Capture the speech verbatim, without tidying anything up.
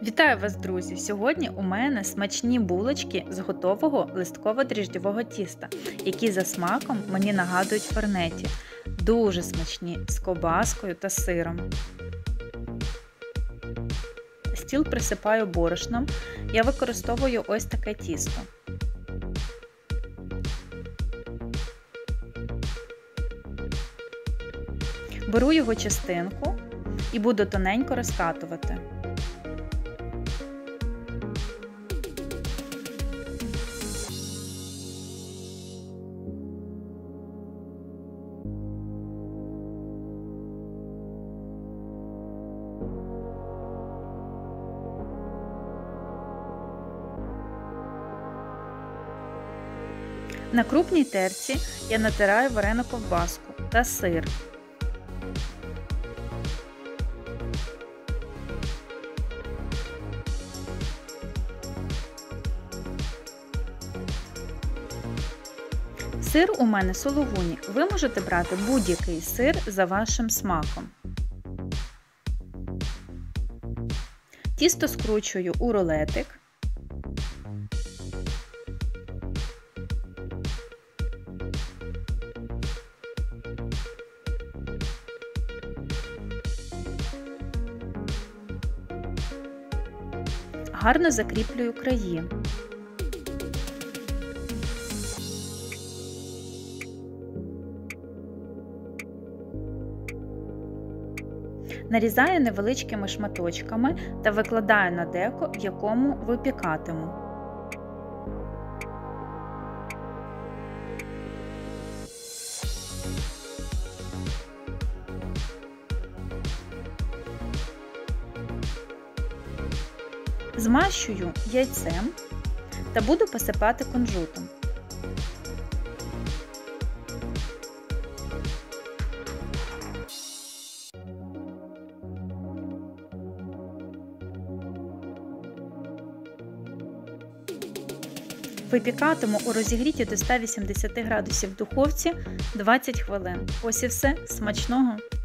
Вітаю вас, друзі! Сьогодні у мене смачні булочки з готового листково-дріжджового тіста, які за смаком мені нагадують форнеті. Дуже смачні, з ковбаскою та сиром. Стіл присипаю борошном. Я використовую ось таке тісто. Беру його частинку і буду тоненько розкатувати. На крупній терці я натираю варену ковбаску та сир. Сир у мене сулугуні. Ви можете брати будь-який сир за вашим смаком. Тісто скручую у рулетик. Гарно закріплюю краї. Нарізаю невеличкими шматочками та викладаю на деко, в якому випікатиму. Змащую яйцем та буду посипати кунжутом. Випікатиму у розігріті до ста вісімдесяти градусів духовці двадцять хвилин. Ось і все. Смачного!